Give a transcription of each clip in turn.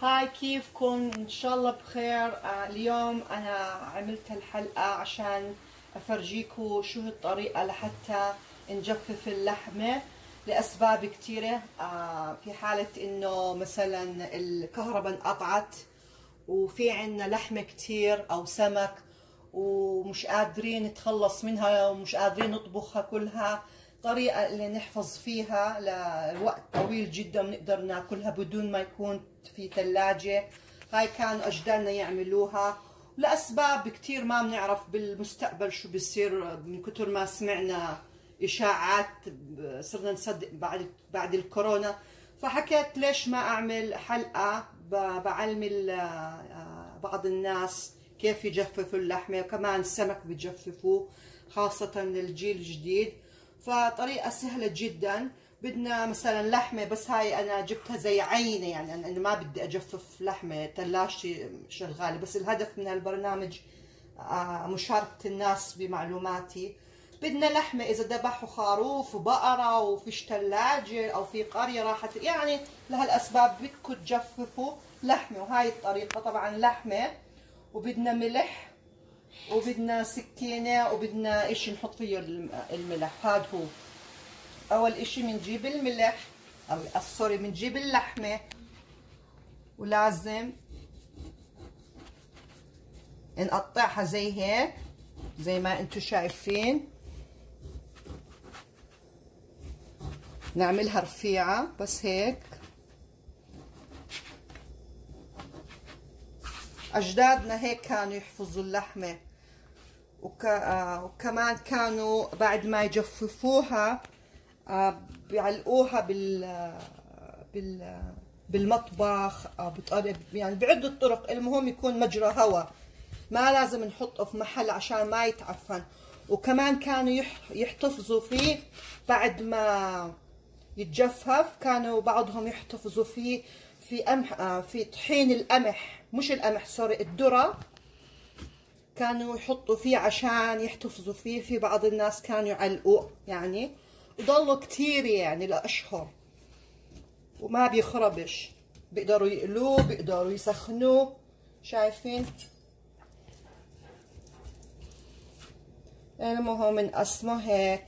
هاي كيفكم؟ ان شاء الله بخير. اليوم انا عملت الحلقة عشان افرجيكم شو هي الطريقة لحتى نجفف اللحمة لاسباب كتيرة. في حالة انه مثلا الكهرباء انقطعت وفي عنا لحمة كتير او سمك ومش قادرين نتخلص منها ومش قادرين نطبخها كلها، طريقة اللي نحفظ فيها لوقت طويل جدا بنقدر ناكلها بدون ما يكون في ثلاجة. هاي كانوا أجدادنا يعملوها، ولأسباب كتير ما بنعرف بالمستقبل شو بيصير من كتر ما سمعنا إشاعات صرنا نصدق بعد الكورونا. فحكيت ليش ما أعمل حلقة بعلم بعض الناس كيف يجففوا اللحمة، وكمان السمك بيجففوه خاصة للجيل الجديد. فطريقة سهلة جدا. بدنا مثلا لحمة، بس هاي أنا جبتها زي عينة، يعني أنا ما بدي أجفف لحمة، تلاجتي شغالة، بس الهدف من هالبرنامج مشاركة الناس بمعلوماتي. بدنا لحمة إذا ذبحوا خروف وبقرة وفيش تلاجة أو في قرية راحت، يعني لهالأسباب بدكم تجففوا لحمة. وهاي الطريقة طبعا لحمة، وبدنا ملح وبدنا سكينة وبدنا اشي نحط فيه الملح. هاد هو اول اشي بنجيب الملح او سوري بنجيب اللحمة، ولازم نقطعها زي هيك زي ما انتو شايفين، نعملها رفيعة بس هيك. اجدادنا هيك كانوا يحفظوا اللحمة، وكمان كانوا بعد ما يجففوها بيعلقوها بالمطبخ أو يعني بعدة طرق. المهم يكون مجرى هواء، ما لازم نحطه في محل عشان ما يتعفن. وكمان كانوا يحتفظوا فيه بعد ما يتجفف، كانوا بعضهم يحتفظوا فيه في طحين القمح، مش القمح سوري، الذرة، كانوا يحطوا فيه عشان يحتفظوا فيه. في بعض الناس كانوا يعلقوه يعني، وضلوا كتير يعني لأشهر وما بيخربش، بيقدروا يقلوه بيقدروا يسخنوه. شايفين؟ المهم نقسمه هيك،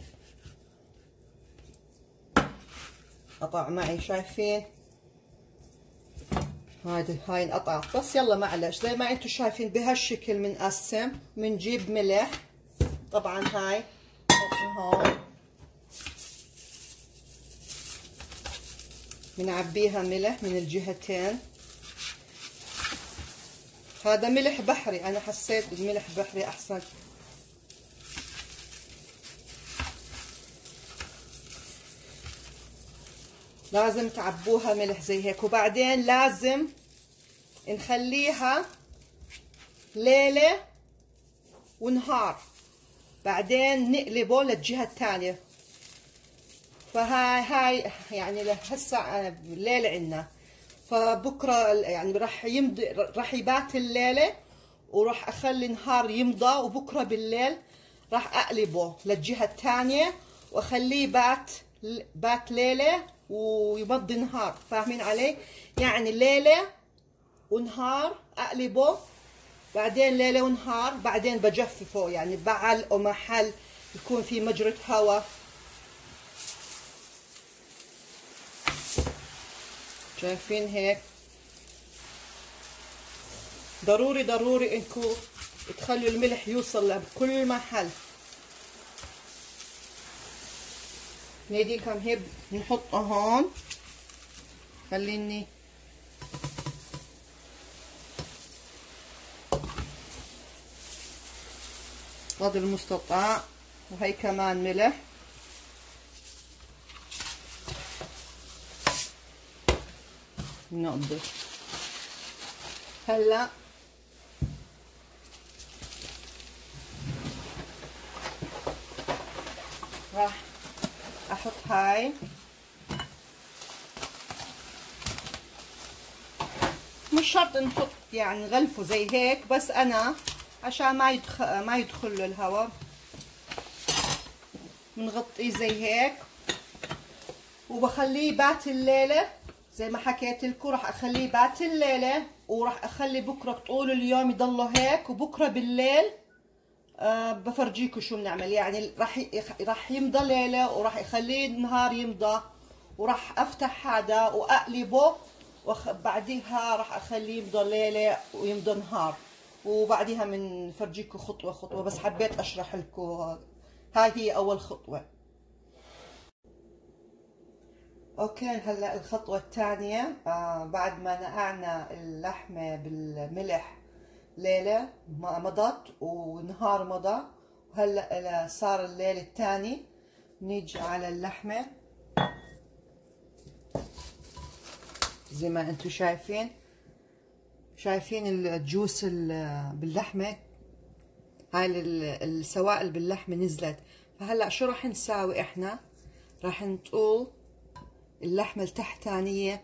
قطع معي، شايفين؟ هاي انقطعت، بس يلا معلش زي ما انتم شايفين بهالشكل بنقسم. بنجيب ملح طبعا، هاي هون بنعبيها ملح من الجهتين. هذا ملح بحري، انا حسيت بالملح بحري احسن. لازم تعبوها ملح زي هيك، وبعدين لازم نخليها ليلة ونهار، بعدين نقلبه للجهة الثانية. فهاي يعني هسه الليلة عنا، فبكرة يعني راح يبات الليلة وراح اخلي نهار يمضى، وبكرة بالليل راح اقلبه للجهة الثانية واخليه بات ليلة ويمضي نهار. فاهمين علي؟ يعني ليلة ونهار اقلبه، بعدين ليلة ونهار، بعدين بجففه، يعني بعلقه محل يكون في مجرى هواء. شايفين هيك؟ ضروري انكم تخلوا الملح يوصل لكل محل. نيدي كم هيك نحطه هون، خليني قدر المستطاع. وهي كمان ملح. ننظف. هلا راح احط هاي، مش شرط نحط يعني نغلفه زي هيك، بس انا عشان ما يدخل له الهواء بنغطيه زي هيك، وبخليه بات الليلة زي ما حكيت لكم راح اخليه بات الليله، وراح اخلي بكره طول اليوم يضله هيك، وبكره بالليل بفرجيكم شو بنعمل. يعني راح يمضى ليله وراح يخليه النهار يمضى، وراح افتح هذا واقلبه، وبعديها راح اخليه يمضى ليله ويمضى نهار، وبعديها بنفرجيكم خطوه خطوه. بس حبيت اشرح لكم، هاي هي اول خطوه. اوكي، هلا الخطوه الثانيه، بعد ما نقعنا اللحمه بالملح ليله مضت ونهار مضى، وهلا صار الليل الثاني، نيجي على اللحمه زي ما انتم شايفين الجوس باللحمه، هاي السوائل باللحمه نزلت. فهلا شو راح نساوي احنا؟ راح نطول اللحمه التحتانيه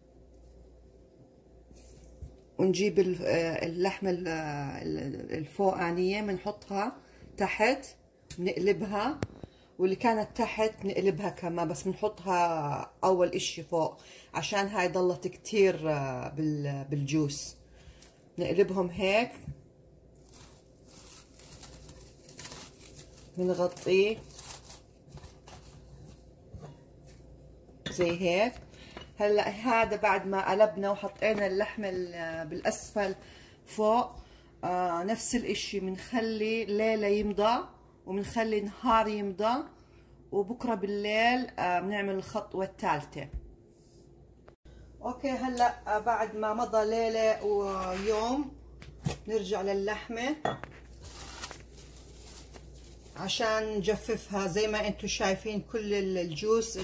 ونجيب اللحمه الفوقانيه بنحطها تحت، بنقلبها، واللي كانت تحت بنقلبها كمان، بس بنحطها اول اشي فوق عشان هاي ضلت كتير بالجوس. نقلبهم هيك، بنغطيه زي هيك. هلا هذا بعد ما قلبنا وحطينا اللحمه بالاسفل فوق، نفس الاشي بنخلي ليله يمضى وبنخلي نهار يمضى، وبكره بالليل بنعمل الخطوه الثالثه. اوكي، هلا بعد ما مضى ليله ويوم نرجع للحمه عشان نجففها. زي ما انتم شايفين كل الجوس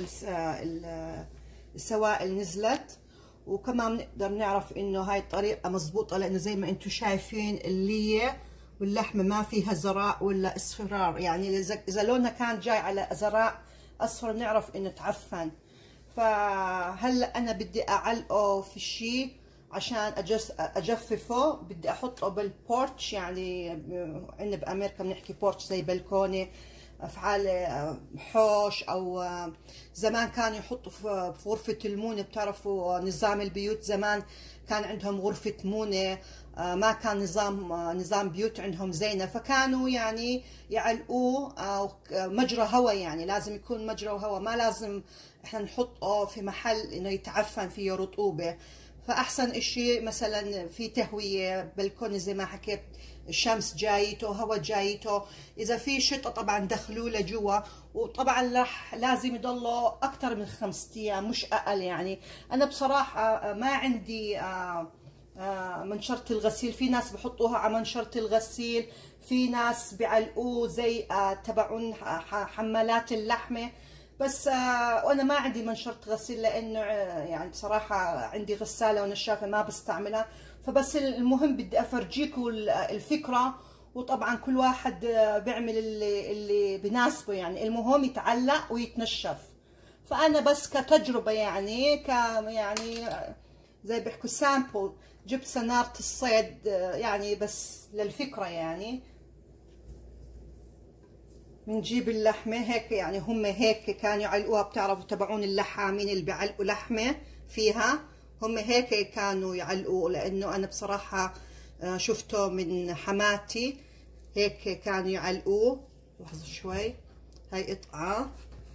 السوائل نزلت، وكمان بنقدر نعرف انه هاي الطريقه مزبوطه، لانه زي ما انتم شايفين الليه واللحمه ما فيها زراء ولا اصفرار. يعني اذا لونها كان جاي على زراء اصفر بنعرف انه تعفن. فهلا انا بدي اعلقه في شيء عشان اجففه. بدي احطه بالبورتش، يعني عندنا بامريكا بنحكي بورتش زي بلكونه، في حوش، او زمان كانوا يحطوا في غرفه المونه. بتعرفوا نظام البيوت زمان كان عندهم غرفه مونه، ما كان نظام بيوت عندهم زينه، فكانوا يعني يعلقوه مجرى هواء. يعني لازم يكون مجرى هواء، ما لازم احنا نحطه في محل انه يتعفن فيه رطوبه. فاحسن اشي مثلا في تهويه، بلكونه زي ما حكيت، الشمس جايته، هواء جايته. اذا في شتاء طبعا دخلوه لجوا، وطبعا لازم يضله اكثر من 5 ايام مش اقل. يعني انا بصراحه ما عندي منشرة الغسيل. في ناس بحطوها على منشرة الغسيل، في ناس بيعلقوه زي تبعون حمالات اللحمه، بس وانا ما عندي منشرة غسيل، لانه يعني بصراحه عندي غساله ونشافه ما بستعملها. فبس المهم بدي افرجيكم الفكره، وطبعا كل واحد بيعمل اللي بناسبه. يعني المهم يتعلق ويتنشف. فانا بس كتجربه، يعني يعني زي بيحكوا سامبل، جبت سنارة الصيد يعني بس للفكره. يعني بنجيب اللحمه هيك، يعني هم هيك كانوا يعلقوها. بتعرفوا تبعون اللحامين اللي بيعلقوا لحمه فيها، هم هيك كانوا يعلقوا. لانه انا بصراحه شفته من حماتي هيك كانوا يعلقوه. لحظه شوي، هاي قطعه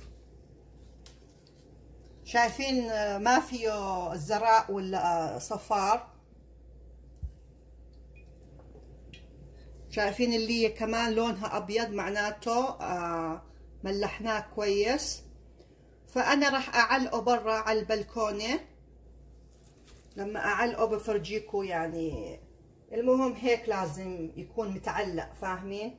شايفين ما فيه زراء ولا صفار. شايفين اللي كمان لونها ابيض، معناته ملحناه كويس. فانا راح اعلقه برا على البلكونه. لما اعلقه بفرجيكم. يعني المهم هيك لازم يكون متعلق، فاهمين؟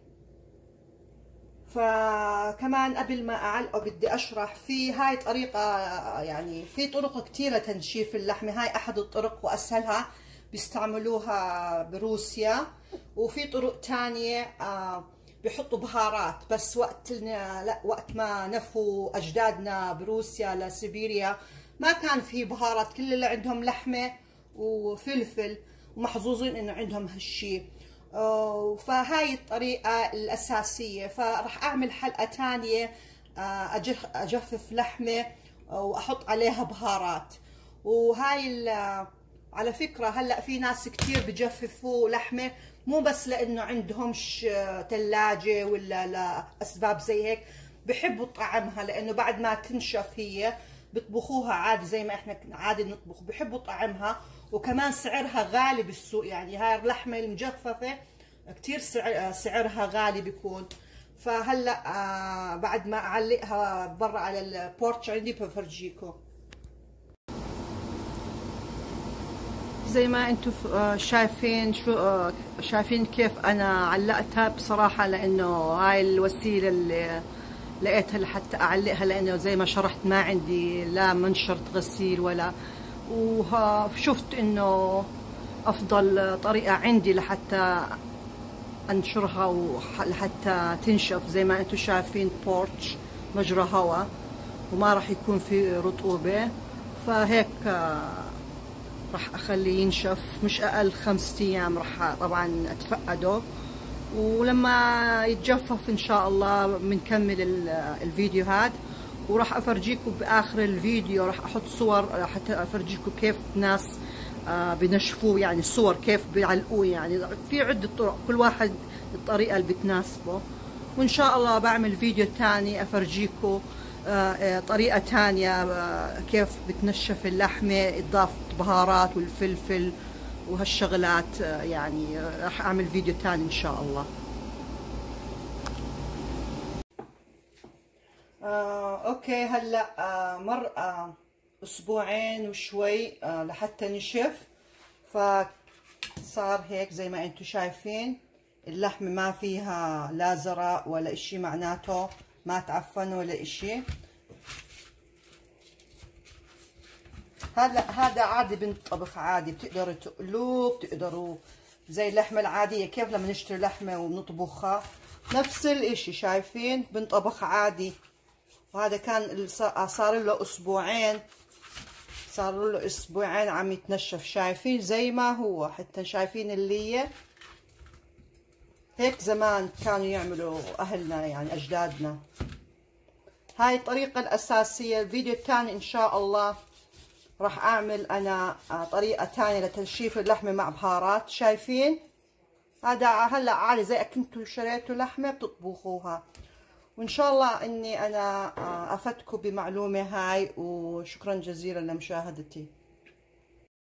فكمان قبل ما اعلقه بدي اشرح فيه. هاي طريقه، يعني في طرق كثيره تنشيف اللحمه، هاي احد الطرق واسهلها، بيستعملوها بروسيا. وفي طرق تانية بيحطوا بهارات، بس وقت ما نفوا اجدادنا بروسيا لسيبيريا ما كان في بهارات، كل اللي عندهم لحمه وفلفل، ومحظوظين انه عندهم هالشي. فهاي الطريقة الأساسية. فراح أعمل حلقة تانية أجفف لحمة وأحط عليها بهارات. وهاي على فكرة هلا في ناس كتير بجففوا لحمة مو بس لانه عندهمش ثلاجة ولا لاسباب زي هيك، بحبوا طعمها لانه بعد ما تنشف هي بيطبخوها عادي زي ما احنا عادي نطبخ، بحبوا طعمها. وكمان سعرها غالي بالسوق، يعني هاي اللحمة المجففة كتير سعرها غالي بيكون. فهلا بعد ما اعلقها برا على البورتش عندي بفرجيكم. زي ما انتم شايفين شايفين كيف انا علقتها بصراحة، لانه هاي الوسيلة اللي لقيتها لحتى اعلقها، لانه زي ما شرحت ما عندي لا منشرة غسيل ولا، وشفت انه افضل طريقة عندي لحتى انشرها ولحتى تنشف. زي ما انتم شايفين بورتش مجرى هواء وما راح يكون في رطوبة، فهيك راح اخليه ينشف مش اقل 5 ايام. راح طبعا اتفقده، ولما يتجفف ان شاء الله بنكمل الفيديو هاد، وراح افرجيكم باخر الفيديو. راح احط صور حتى افرجيكم كيف ناس بنشفوه، يعني الصور كيف بيعلقوه، يعني في عدة طرق كل واحد الطريقة اللي بتناسبه. وان شاء الله بعمل فيديو تاني افرجيكم طريقة تانية كيف بتنشف اللحمة، اضافة بهارات والفلفل وهالشغلات. يعني راح اعمل فيديو تاني ان شاء الله. اوكي هلا مر اسبوعين وشوي لحتى نشف، فصار هيك زي ما انتم شايفين. اللحمة ما فيها لا زرق ولا اشي، معناته ما تعفن ولا اشي. هذا عادي بنطبخ عادي، بتقدروا تقلوه، بتقدروا زي اللحمة العادية كيف لما نشتري لحمة ونطبخها نفس الاشي. شايفين بنطبخ عادي. وهذا كان صار له اسبوعين، صار له اسبوعين عم يتنشف. شايفين زي ما هو، حتى شايفين اللي هيك زمان كانوا يعملوا اهلنا يعني اجدادنا. هاي الطريقة الاساسية. الفيديو الثاني ان شاء الله راح اعمل انا طريقة ثانية لتنشيف اللحمة مع بهارات. شايفين هذا هلا عادي زي كنتوا شريتوا لحمة بتطبخوها. وان شاء الله اني انا افدتكم بمعلومة هاي، وشكرا جزيلا لمشاهدتي.